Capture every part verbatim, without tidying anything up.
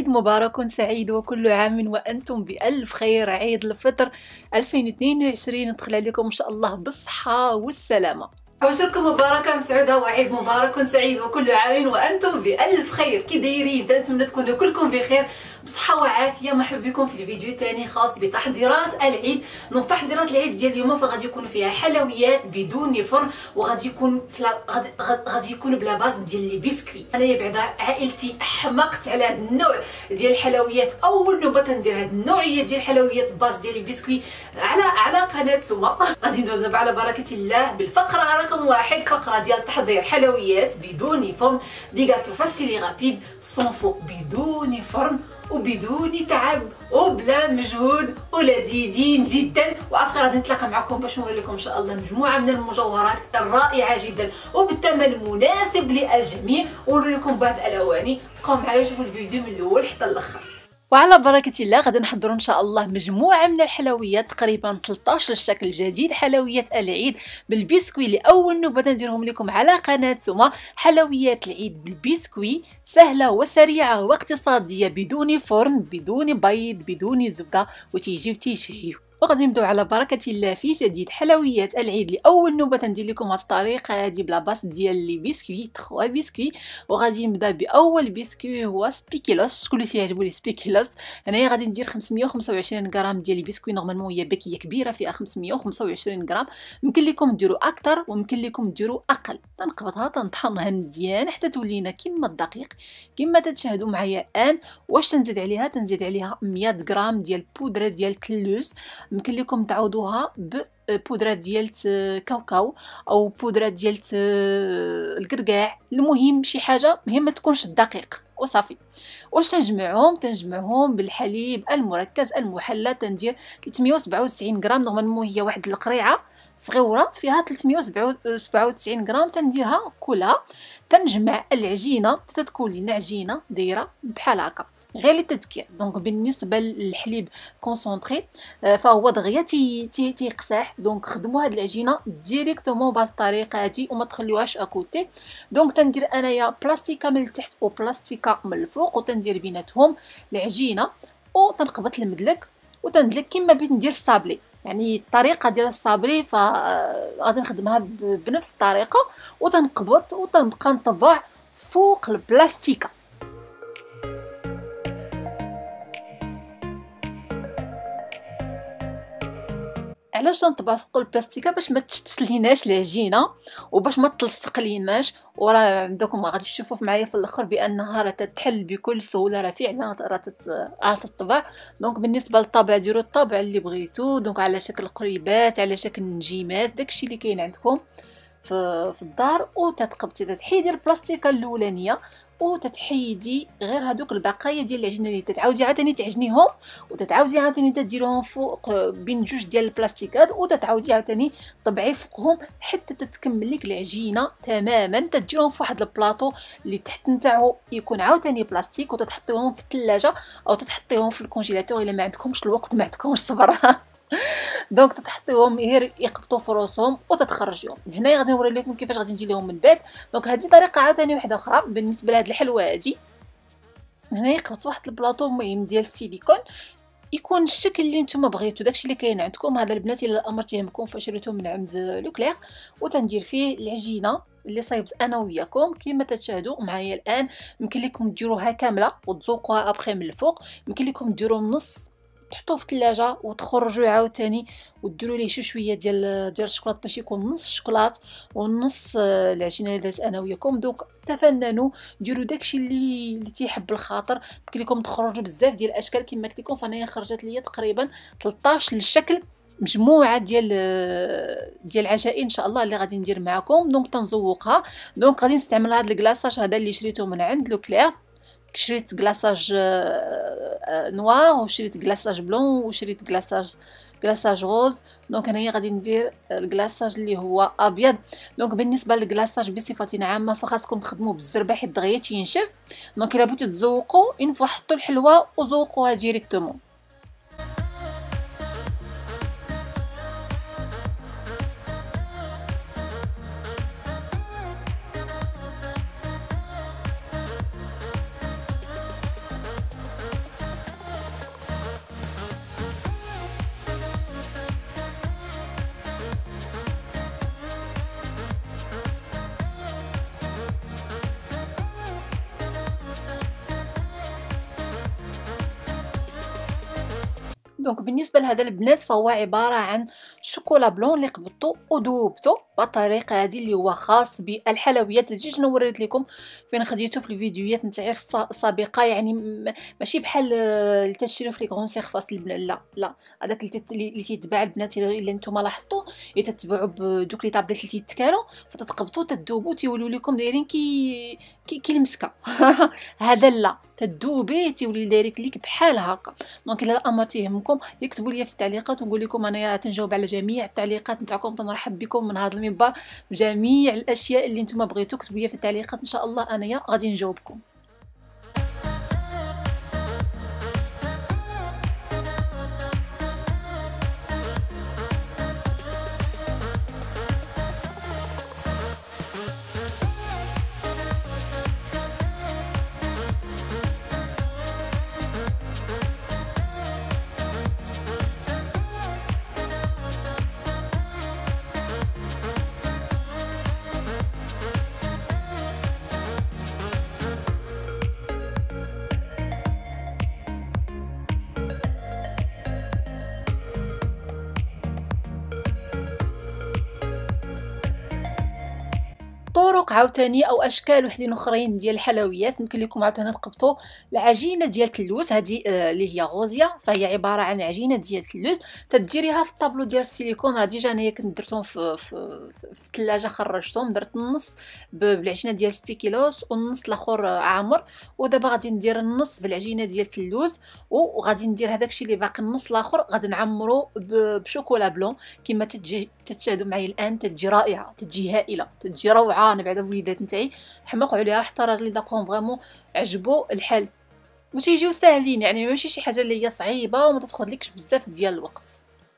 عيد مبارك سعيد وكل عام وأنتم بألف خير. عيد الفطر ألفين واثنين وعشرين ندخل عليكم إن شاء الله بالصحة والسلامة. عواشركم مباركة مسعودة وعيد مبارك سعيد وكل عام وأنتم بألف خير. كي دايرين؟ نتمنى تكونوا كلكم بخير بصحة وعافية. مرحبا بكم في الفيديو الثاني خاص بتحضيرات العيد. دونك تحضيرات العيد ديال اليوم فغادي يكون فيها حلويات بدون فرن، وغادي يكون فلا غادي غادي يكون بلا باس ديال لي بسكوي. انايا بعدا عائلتي حمقت على هذا النوع ديال الحلويات، اول نوبه تندير هذه النوعيه ديال الحلويات باس ديال لي بسكوي على على قناه سما. غادي ندوز دابا على بركه الله بالفقره رقم واحد، فقره ديال تحضير حلويات بدون فرن، دي غاتو فاسيلي رابيد سون فو، بدون فرن وبدون تعب وبلا مجهود ولذيذين جدا. وابخي غادي نتلاقى معكم باش نوري لكم ان شاء الله مجموعه من المجوهرات الرائعه جدا وبالثمن مناسب للجميع، ونوري لكم بعض الاواني. بقاو معايا شوفوا الفيديو من الاول حتى الاخر. وعلى بركة الله غادي نحضروا ان شاء الله مجموعة من الحلويات، تقريبا ثلاثة عشر شكل جديد حلويات العيد بالبسكوي. لأول نوبة نديرهم لكم على قناة سما. حلويات العيد بالبسكوي سهلة وسريعة واقتصادية، بدون فرن، بدون بيض، بدون زبدة، وتيجيو تيشهيو. وغادي نبداو على بركه الله في جديد حلويات العيد. لاول نوبه ندير لكم هذه الطريقه هذه بلا باس ديال لي بسكوي، ثلاثة بسكوي. وغادي نبدا باول بسكوي هو سبيكيلوس. شكون اللي تيعجبو لي سبيكيلوس؟ انايا غادي ندير خمسمية وخمسة وعشرين غرام ديال لي بسكوي. نورمالمون هي باكيه كبيره فيها خمسمية وخمسة وعشرين غرام، يمكن لكم ديروا اكثر ويمكن لكم ديروا اقل. تنقبطها تنطحنها مزيان حتى تولينا كما الدقيق كما تتشاهدوا معايا الان. واش تنزيد عليها؟ تنزيد عليها مية غرام ديال بودره ديال كلوس، يمكن لكم تعوضوها ببودره ديال كاوكاو او بودره ديال القرقاع. المهم شي حاجه مهم ما تكونش دقيق وصافي. واش تنجمعهم؟ تنجمعهم بالحليب المركز المحلى. تندير ثلاثمية وسبعة وتسعين غرام. نورمالمون هي واحد القريعه صغيره فيها ثلاثمية وسبعة وتسعين غرام، تنديرها كلها. تنجمع العجينه تتكون لنا عجينه دايره بحال هكا غير للتذكير. دونك بالنسبه للحليب كونسونطري فهو دغيا تي تي تيقساح. دونك خدموا هاد العجينه ديريكتومون بهذه الطريقه هادي وما تخليوهاش اكوتي. دونك تندير انايا بلاستيكه من التحت وبلاستيكه من الفوق، وتندير بيناتهم العجينه وتنقبط المدلك وتندلك كما بغيت ندير الصابلي. يعني الطريقه ديال الصابري فغادي نخدمها بنفس الطريقه، وتنقبط وتنبقى نطبع فوق البلاستيكه. علاش تنطبع فوق البلاستيكه؟ باش ما تشتليناش العجينه وباش ما تلصق ليناش. وراه عندكم غادي تشوفوا معايا في الاخر بانها راه تتحل بكل سهوله، راه فعلا راه تطبع. دونك بالنسبه للطابع ديروا الطابع اللي بغيتو، دونك على شكل قريبات، على شكل نجيمات، داكشي اللي كاين عندكم في في الدار. وتتقبطي تحيدي البلاستيكه الاولانيه وتتحيدي غير هذوك البقايا ديال العجينه اللي تتعاودي عاوتاني تعجنيهم، وتتعاودي عاوتاني تديروهم فوق بين جوج ديال البلاستيكات، وتتعاودي عاوتاني طبعي فوقهم حتى تتكمل لك العجينه تماما. تديروهم في واحد البلاطو اللي تحت نتاعو يكون عاوتاني بلاستيك، وتتحطيهم في الثلاجه او تتحطيهم في الكونجيلاتور الا ما عندكمش الوقت ما عندكمش الصبر. دونك تتحطيهم غير يقبطوا في راسهم وتتخرجيهم. هنايا غادي نوري لكم كيفاش غادي ندير لهم من بعد. دونك هذه طريقه عاوتاني واحده اخرى بالنسبه لهاد الحلوه هادي. هنايا قبطت واحد البلاطو مهم ديال السيليكون يكون الشكل اللي نتوما بغيتو، داكشي اللي كاين عندكم. هذا البنات الا الامر تيهمكم فشريتو من عند لوكلير. وتندير فيه العجينه اللي صايبت انا وياكم كما تشاهدوا معايا الان. يمكن لكم ديروها كامله وتزوقوها ابخي من الفوق، يمكن لكم ديروا النص تحطوه في الثلاجه وتخرجوا عاوتاني وديروا ليه شي شويه ديال ديال الشوكولات باش يكون نص الشوكولات ونص العجينه اللي درت انا وياكم. دونك تفننوا ديروا داكشي اللي اللي تيحب الخاطر. يمكن لكم تخرجوا بزاف ديال الاشكال كما قلت لكم. فانايا خرجت ليا تقريبا ثلاثة عشر الشكل، مجموعه ديال ديال العجائن ان شاء الله اللي غادي ندير معكم. دونك تنزوقها. دونك غادي نستعمل هذا الكلاصاج هذا اللي شريته من عند لوكلير. شريت كلاصاج نوار وشريت كلاصاج بلون وشريت كلاصاج كلاصاج روز. دونك هنايا غادي ندير الكلاصاج اللي هو ابيض. دونك بالنسبه للكلاصاج بصفه عامه فخاصكم تخدموا بالزربه حيت دغيا تينشف. دونك الا بغيتو تزوقوا اون فوا حطوا الحلوه وزوقوها ديريكتومون. دونك بالنسبه لهذا البنات فهو عباره عن شوكولا بلون اللي قبضته وذوبته بالطريقه هذه اللي هو خاص بالحلويات. تجي شنو وريت لكم فين خديته في الفيديوهات نتاعي السابقه، يعني ماشي بحال اللي تشريو في لي كغون سيرفاس البنات، لا لا هذاك اللي تيتباع البنات الا نتوما لاحظتوا يتتبعوا بدوك لي طابليت اللي تيتكالوا فتتقبطوا تذوبوا تيولوا لكم دايرين كي كي, كي المسكه هذا لا تذوبيه تيولي دايرك ليك بحال هكا. دونك الا الامر تيهمكم يكتبوا لي في التعليقات ونقول لكم انايا تنجاوب على جميع التعليقات نتاعكم. تنرحب بكم من هذا المنبر بجميع الاشياء اللي نتوما بغيتو كتبوا لي في التعليقات، ان شاء الله انايا غادي نجاوبكم. طرق عاوتاني او اشكال وحدين اخرين ديال الحلويات يمكن لكم عاوتاني تقبطوا العجينه ديال التلوز. هذه اللي هي غوزيه فهي عباره عن عجينه ديال التلوز تديريها في الطابلو ديال السيليكون. راه ديجا انايا كنت درتهم في في, في الثلاجه خرجتهم، درت النص بالعجينه ديال سبيكيلوس والنص الاخر عامر، ودابا غادي ندير النص بالعجينه ديال التلوز وغادي ندير هذاك الشيء اللي باقي النص الاخر غادي نعمرو بشوكولا بلون كما تتجي تتشاهدوا معايا الان. تتجي رائعه، تتجي هائله، تتجي روعه. انا بعدا الوليدات نتاعي حماقوا عليها حتى راجلي داقهم فريمون عجبوا الحال وتيجيو ساهلين، يعني ماشي شي حاجه اللي هي صعيبه وما تاخذلكش بزاف ديال الوقت.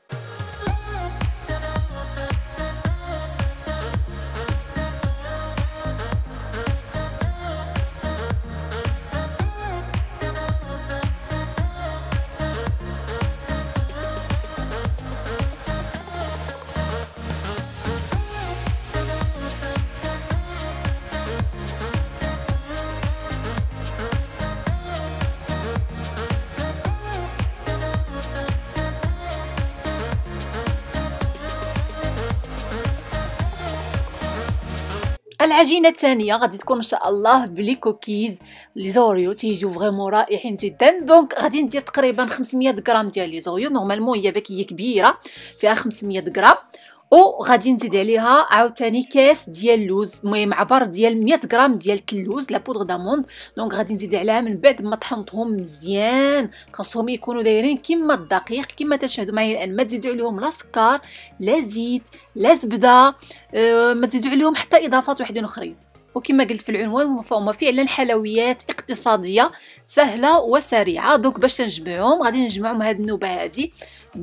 العجينه الثانيه غادي تكون ان شاء الله بلي كوكيز لي زوريو تيجيو فريمون رائعين جدا. دونك غادي ندير تقريبا خمسمية غرام ديال لي زوريو، نورمالمون هي باكيه كبيره فيها خمسمية غرام، وغادي نزيد عليها عاوتاني كاس ديال اللوز، المهم عبر ديال مية غرام ديال اللوز لا بودغ داموند. دونك غادي نزيد عليها من بعد ما طحنتهم مزيان، خاصهم يكونوا دايرين كما الدقيق كما تشاهدوا معايا الان. ما تزيدوا عليهم لا سكر لا زيت لا زبده، أه ما تزيدوا عليهم حتى اضافات وحدين اخرين. وكما قلت في العنوان فهما فعلا حلويات اقتصاديه سهله وسريعه. دونك باش نجمعهم غادي نجمعهم هاد النوبه هادي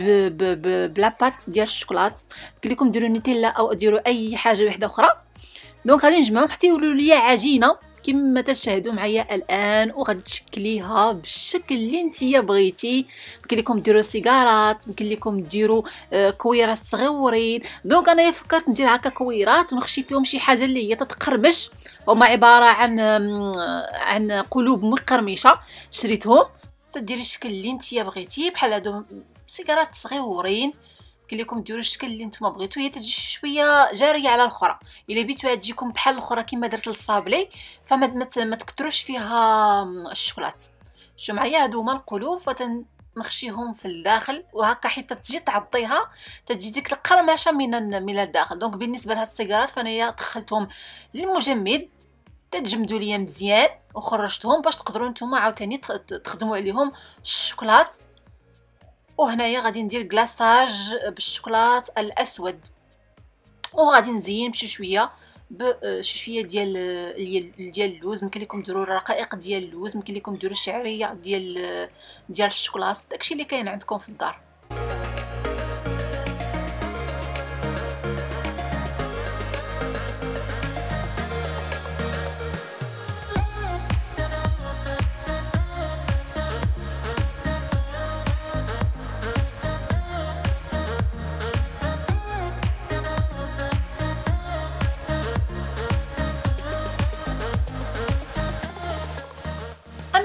بلاباط ديال الشوكولات، قلت لكم ديروا نيتيلا او ديروا اي حاجه وحده اخرى. دونك غادي نجمعهم حتى يولوا لي عجينه كما تشاهدوا معايا الان، وغادي تشكليها بالشكل اللي نتيا بغيتي. يمكن لكم ديروا سيجارات، يمكن لكم ديروا كويرات صغيورين. دونك انا فكرت ندير هكا كويرات ونخشي فيهم شي حاجه اللي هي تتقرمش، هما عباره عن عن قلوب مقرمشه شريتهم. تديري الشكل اللي نتيا بغيتي بحال هادو سيجارات صغيورين، يمكن لكم ديروا الشكل اللي نتوما بغيتو. هي تجي شويه جاريه على الاخرى، الا بيتوها تجيكم بحال الاخرى كما درت للصابلي فما ما تكثروش فيها الشوكولات. شو معايا هادو هما القلوب فتنخشيهم في الداخل وهكا حتى تجي تعطيها تجي ديك القرمشه من من الداخل. دونك بالنسبه لهاد السيجارات فانا دخلتهم للمجمد تتجمدوا ليا مزيان وخرجتهم باش تقدروا نتوما عاوتاني تخدموا عليهم الشوكولات. وهنايا غادي ندير كلاصاج بالشوكولات الاسود، وغادي نزين بشي شويه بشي شويه ديال ديال اللوز. ممكن لكم ديروا رقائق ديال اللوز، ممكن لكم ديروا الشعريه ديال ديال الشوكولات، داكشي اللي كاين عندكم في الدار.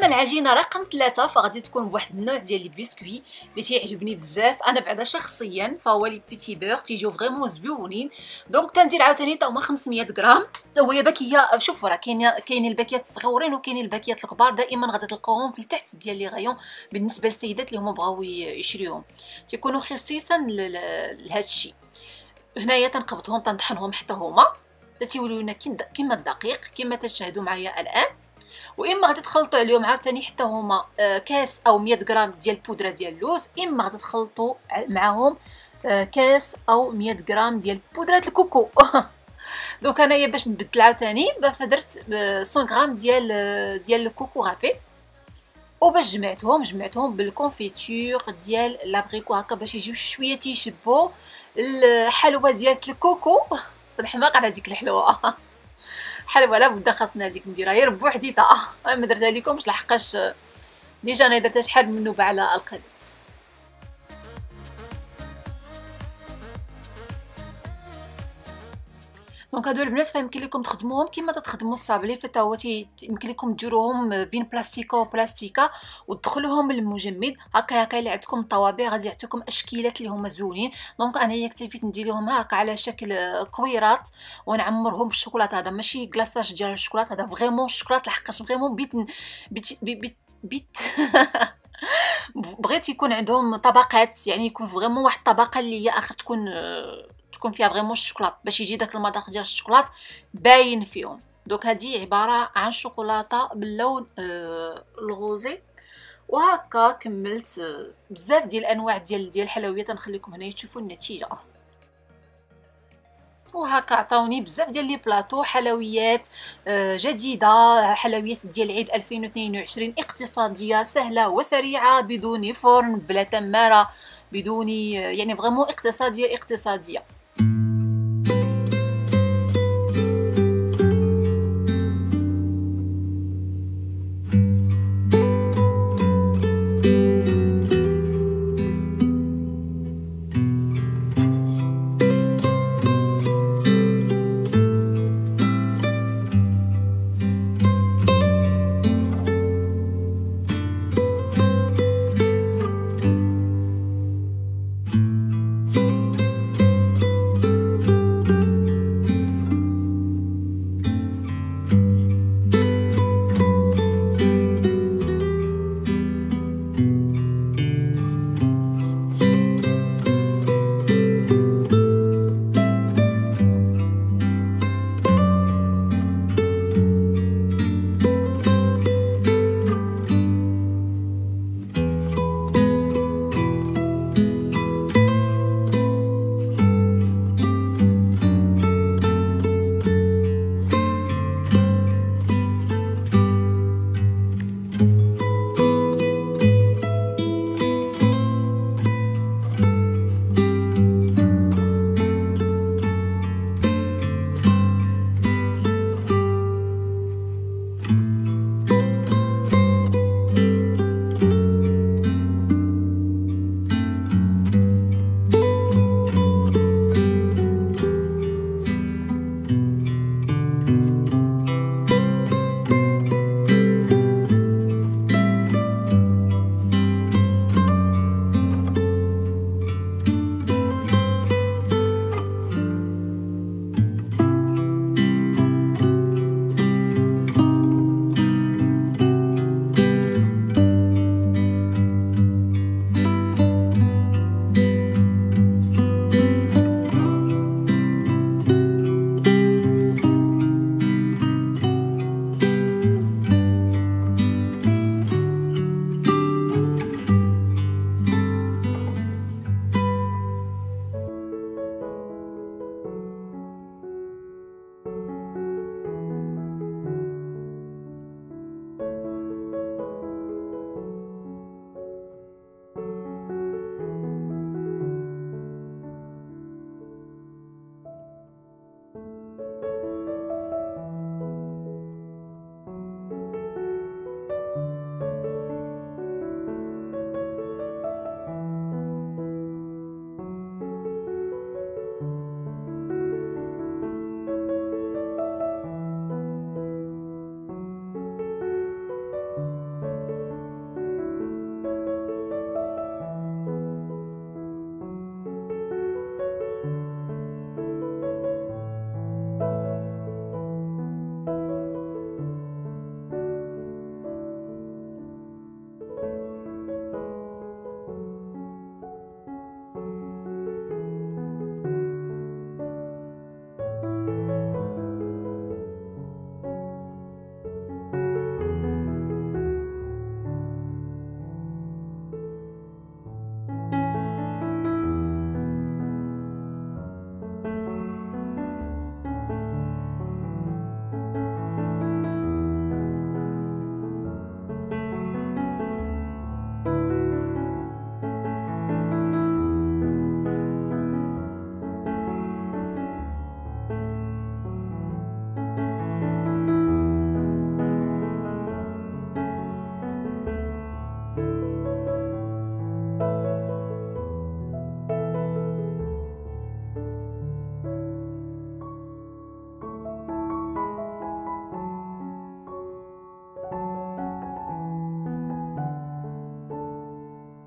اما العجينه رقم ثلاثة فغادي تكون بواحد النوع ديال لي بسكوي اللي تيعجبني بزاف انا بعدا شخصيا، فهو لي بيتي بور تيجيو فريمون زويونين. دونك تندير عاوتاني تا هما خمسمية غرام. وهي باكيه، شوفوا راه كاين كاينين الباكيات الصغيورين وكاينين الباكيات الكبار، دائما غادي تلقاوهم في التحت ديال لي غايون بالنسبه للسيدات اللي هما بغاو يشريوهم، تيكونوا خصيصا لهذا الشيء. هنايا تنقبضهم تنطحنهم حتى هما تتيوليو لنا كيما الدقيق كما تشاهدوا معايا الان. واما غادي تخلطوا عليهم عاوتاني حتى هما كاس او مية غرام ديال البودره ديال اللوز، اما غادي تخلطوا معاهم كاس او مية غرام ديال بودره الكوكو. دونك انايا باش نبدل عاوتاني فدرت مية غرام ديال ديال الكوكو غابي، وباش جمعتهم جمعتهم بالكونفيتور ديال لابريكو هكا باش يجيو شويه تيشبوا الحلوه ديال الكوكو. الحماق على ديك الحلوه حلوه لا بد خاصنا هذيك نديرها غير بوحديتها، ما درتها لكمش لحقاش ديجا انا درتها شحال من نوبه على القناه. دونك هادو البنات فيمكن لكم تخدموهم كما تخدموا الصابلي، حتى هو يمكن لكم ديروهم بين بلاستيكه وبلاستيكه وتدخلوهم للمجمد هكا هكا. اللي عندكم الطوابع غادي يعطيكم اشكيلات اللي هما زوينين. دونك انايا اكتفيت ندير لهم هكا على شكل كويرات ونعمرهم بالشوكولاته. هذا ماشي كلاصاج ديال الشوكولاته، هذا فريمون الشوكولاته لحقاش فريمون بيت بيت بيت, بيت بغيت يكون عندهم طبقات، يعني يكون فريمون واحد الطبقه اللي هي اخر تكون تكون فيها فريمون الشوكولاط باش يجي داك المذاق ديال الشوكولاط باين فيهم. دوك هذه عباره عن شوكولاته باللون آه الغوزي. وهكا كملت آه بزاف ديال الانواع ديال ديال الحلويات. نخليكم هنا تشوفوا النتيجه. وهكا عطاوني بزاف ديال لي بلاطو حلويات آه جديده، حلويات ديال عيد ألفين واثنين وعشرين اقتصاديه سهله وسريعه بدون فرن بلا تماره بدون يعني فريمون اقتصاديه اقتصاديه.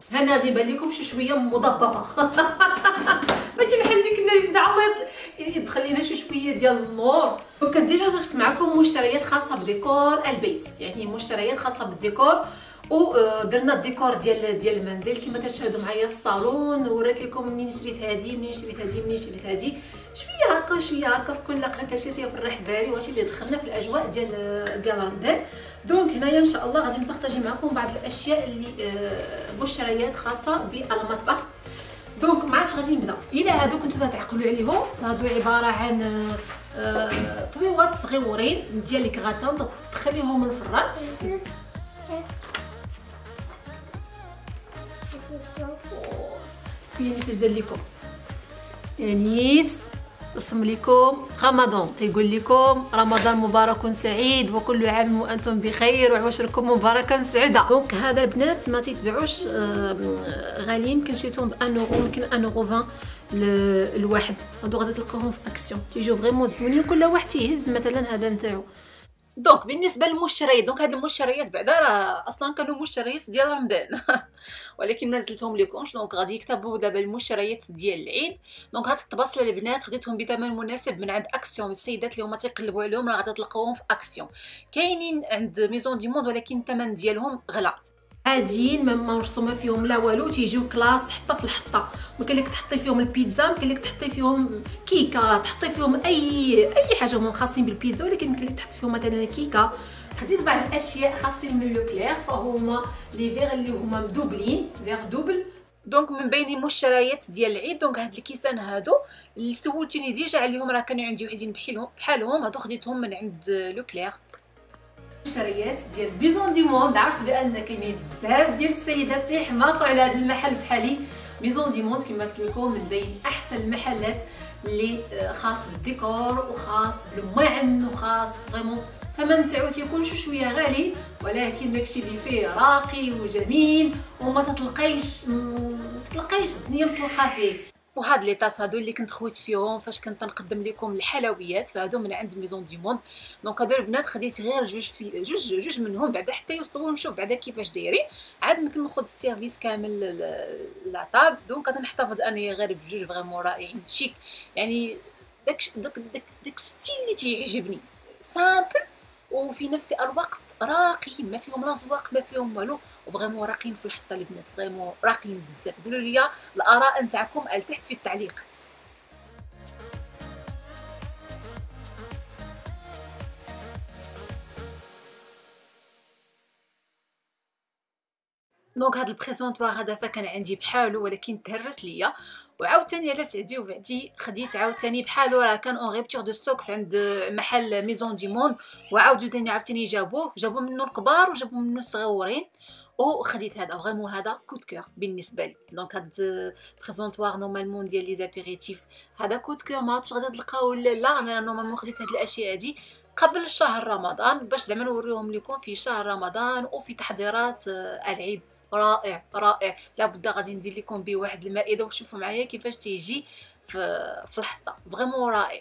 هنا غادي يبان لكم شي شويه مضببه ماشي بحال ديك اللي بدا الله يدخل لينا شي شويه ديال النور. دونك ديجا زرت معكم مشتريات خاصه بديكور البيت، يعني مشتريات خاصه بالديكور، ودرنا الديكور ديال ديال المنزل كما كتشاهدوا معايا في الصالون. وريت لكم منين شريت هادي منين شريت هادي منين شريت هادي، شويه هكا شويه هكا في كل قناه كتشوفيها في الريح الداري، وهادشي اللي دخلنا في الاجواء ديال ديال رمضان. دونك هنايا ان شاء الله غادي نبارطاجي معكم بعض الاشياء اللي مشتريات خاصه بالمطبخ. دونك ما عادش غادي نبدا. الى هادو كنتو تعقلوا عليهم، فهادو عباره عن طويوات صغيورين ديال الكغاتان تخليهم من الفران. في ميساج دار لكم انيس رسم لكم رمضان، تيقول لكم رمضان مبارك سعيد وكل عام وانتم بخير وعواشركم مباركه مسعده. دونك هذا البنات ما تيتباعوش غاليين، يمكن شريتهم ب واحد اورو، يمكن واحد اورو عشرين الواحد. هادو غادي تلقاوهم في اكسيون تيجيو فريمون زوينين، كل واحد تيهز مثلا هذا نتاعو. دونك بالنسبه للمشتريات، دونك هاد المشتريات بعدا راه اصلا كانوا مشتريات ديال رمضان ولكن ما نزلتهم لكمش. دونك غادي يكتبوا دابا المشتريات ديال العيد. دونك هاد الطباصله البنات خديتهم بثمن مناسب من عند اكسيون. السيدات اللي هما تيقلبوا عليهم راه غادي تلقاوهم في اكسيون، كاينين عند ميزون دي موند ولكن الثمن ديالهم غلا عاديين، ما مرسومه فيهم لا والو، تيجيو كلاس حتى في الحطه. ممكن لك تحطي فيهم البيتزا، ممكن لك تحطي فيهم كيكه، تحطي فيهم اي اي حاجه هما خاصين بالبيتزا، ولكن ممكن لك تحطي فيهم مثلا كيكه. خديت بعض الاشياء خاصين من لوكلير، فهما لي فيغ اللي هما مدوبلين فيغ دوبل. دونك من بين المشتريات ديال العيد، دونك هاد الكيسان هادو اللي سولتوني ديجا عليهم، راه كانوا عندي وحدين بحالهم بحالهم هادو خديتهم من عند لوكلير. المشتريات ديال ميزون دي موند، عرفت بان كاينين بزاف ديال السيدات تيحماقوا على هذا المحل بحالي. ميزون دي موند كما قلت لكم من بين احسن المحلات اللي خاص بالديكور وخاص بالمعن وخاص فريمون. الثمن تاعو تيكون شو شويه غالي، ولكن داكشي اللي فيه راقي وجميل وما تتلقايش تتلقايش الدنيا مطلقه فيه. وهاد لي طاس هادو اللي كنت خويت فيهم فاش كنت نقدم لكم الحلويات، فهادو من عند ميزون دي موند. دونك هادو البنات خديت غير جوج في جوج جوج منهم بعدا حتى يوصلوا نشوف بعدا كيفاش دايرين، عاد ممكن ناخذ السيرفيس كامل لاطاب. دونك غنحتفظ انا غير بجوج فريمون رائعين شيك، يعني داك داك داك, داك ستيل اللي تيعجبني، سامبل وفي نفس الوقت راقيين، ما فيهم لا زواق ما فيهم والو، وفريمون راقيين في الحطه البنات، فريمون راقيين بزاف. قولوا لي الاراء نتاعكم تحت في التعليقات. دونك هذا البريزونطوار هذا فكان عندي بحالو ولكن تهرس ليا، وعاوتاني على سعدي وبعدي خديت عاوتاني بحالو، راه كان اون ريبتور دو ستوك في عند محل ميزون دي موند، وعاودوا ثاني عاوتاني جابوه جابوا منه الكبار وجابوا منه الصغيورين، وخديت هذا فريمون هذا كود كور بالنسبه لي. دونك هاد بريزونطوار نورمالمون ديال لي زابيريتيف هذا كود كور، ما عادش غادي تلقاو لا لا. انا نورمالمون خديت هاد الاشياء هادي قبل شهر رمضان باش زعما نوريهم لكم في شهر رمضان وفي تحضيرات العيد. رائع رائع، لابد غادي ندير لكم به واحد المائده وشوفوا معايا كيفاش تيجي في في الحطه، فريمون رائع.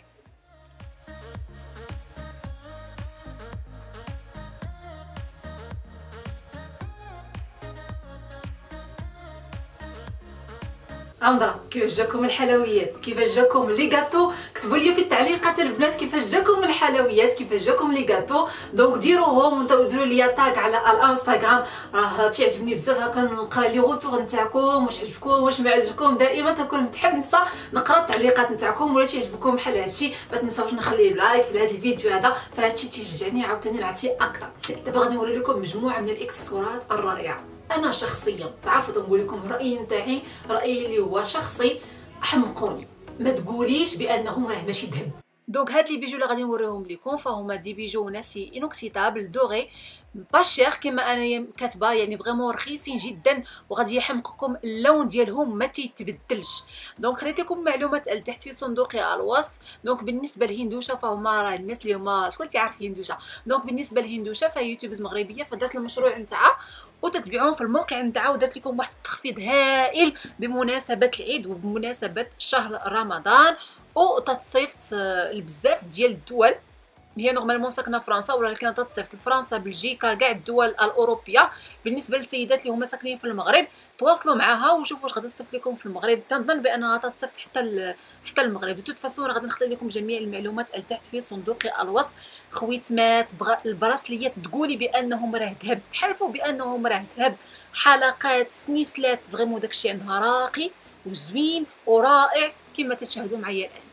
امضرا كيفاش جاكم الحلويات، كيفاش جاكم لي غاتو، كتبوا لي في التعليقات البنات كيفاش جاكم الحلويات، كيفاش جاكم لي غاتو. دونك ديروهم وديروا لي تاغ على الانستغرام، راه تيعجبني بزاف هكا نقرا لي غوتور نتاعكم، واش عجبكم واش ما عجبكم. دائما تكون متحمسه نقرا التعليقات نتاعكم، ولا تيعجبكم بحال هادشي ما تنساوش نخلي لايك لهذا الفيديو هذا، فهادشي تيشجعني عاوتاني نعطي اكثر. دابا غادي نوري لكم مجموعه من الاكسسوارات الرائعه. انا شخصيا تعرفوا تنقول لكم الراي نتاعي، رايي اللي هو شخصي، حمقوني ما تقوليش بانهم راه ماشي ذهب. دونك هاد لي بيجو اللي غادي نوريهم لكم فهما دي بيجو ناسي انوكسيتابل دوري با شير كما انا كاتبه، يعني فريمون رخيصين جدا وغادي يحمقكم اللون ديالهم ما تيتبدلش. دونك خليت لكم معلومات تحت في صندوق الوصف. دونك بالنسبه لهندوشه فهما راه الناس اللي هما شكون تيعرف هندوشه. دونك بالنسبه لهندوشه فهي يوتيوبرز مغربيه، فدارت المشروع نتاعها وتتبعوهم في الموقع نتاعها، ودرت لكم واحد التخفيض هائل بمناسبه العيد وبمناسبه شهر رمضان، وتتصيفط لبزاف ديال الدول هي نورمالمون ساكنه في فرنسا، ولكن تتصيفط لفرنسا بلجيكا كاع الدول الاوروبيه. بالنسبه للسيدات اللي هما ساكنين في المغرب تواصلوا معها وشوفوا واش غادي تصيفط لكم في المغرب. تنظن بانها تتصيفط حتى حتى المغرب. بتوت فاسون غادي نخلي لكم جميع المعلومات لتحت في صندوق الوصف. خويتمات البراسليات تقولي بانهم راه ذهب، تحلفوا بانهم راه ذهب، حلقات سنيسلات، فريمون داكشي عندها راقي وزوين ورائع كما تشاهدوا معايا الان.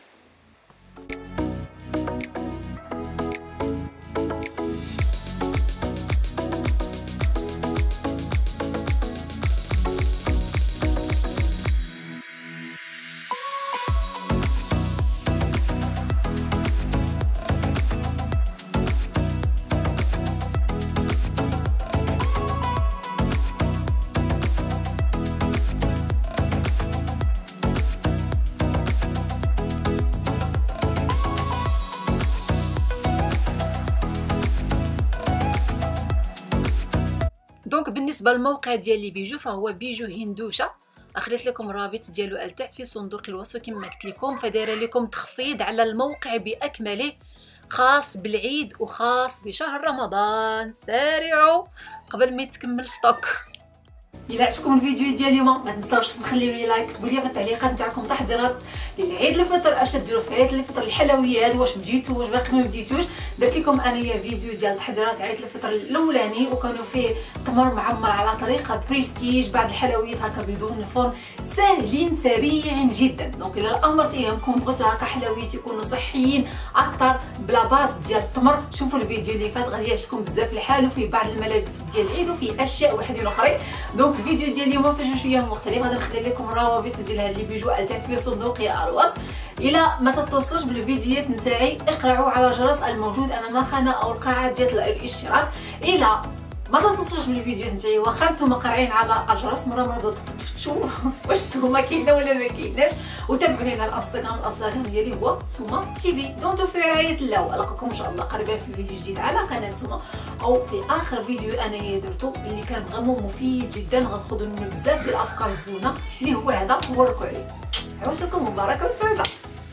دونك بالنسبه للموقع ديال لي بيجو فهو بيجو هندوشه، اخليت لكم الرابط ديالو لتحت في صندوق الوصف كما قلت لكم. فدايره لكم تخفيض على الموقع باكمله، خاص بالعيد وخاص بشهر رمضان. سارعوا قبل ما يتكمل ستوك. الى عجبكم الفيديو ديال اليوم ما تنساوش تخليو لي لايك، تقولوا لي في التعليقات نتاعكم تحضيرات للعيد الفطر، اش ديروا في عيد الفطر، الحلويات واش بديتو واش باقي ما بديتوش. درت لكم انايا فيديو ديال تحضيرات عيد الفطر الاولاني وكانوا فيه تمر معمر على طريقه بريستيج، بعض الحلويات هكا بدون الفرن ساهلين سريعين جدا. دونك الا الامر تيهمكم بغيتو هكا حلويات يكونوا صحيين اكثر بلا باس ديال التمر، شوفوا الفيديو اللي فات غادي يعجبكم بزاف الحال، وفيه بعض الملابس ديال العيد وفيه اشياء وحدين اخرين. دونك الفيديو ديال اليوم فيه شويه مختلف، غادي نخلي لكم الروابط ديال هاد لي بيجو تحت في صندوق الوصف. الى ما تتصلوش بالفيديوهات نتاعي اقرعوا على الجرس الموجود امام القناه او القاعه ديال الاشتراك. الى ما تتصلوش بالفيديوهات نتاعي واخا نتوما قارعين على الجرس مره مره بدو تفتشوا واش سوما كاينه ولا ما كايناش، وتابعوني على الانستغرام. الانستغرام ديالي هو سوما تي في. دونتو في رعايه الله، والقاكم ان شاء الله قريبا في فيديو جديد على قناه سوما او في اخر فيديو انايا درتو اللي كان فريمون مفيد جدا، غتاخذوا منه بزاف ديال الافكار زوينه اللي هو هذا نوركو عليه. عواشركم مباركه وسعيده.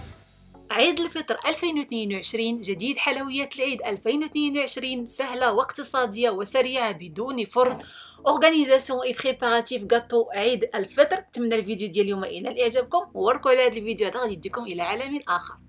عيد الفطر ألفين واثنين وعشرين جديد، حلويات العيد ألفين واثنين وعشرين سهله واقتصاديه وسريعه بدون فرن. اورغانيزاسيون اي بريباراتيف غاتو عيد الفطر. نتمنى الفيديو ديال اليوم ينال اعجابكم، ووركوا على هذا الفيديو هذا غادي يديكم الى عالم اخر.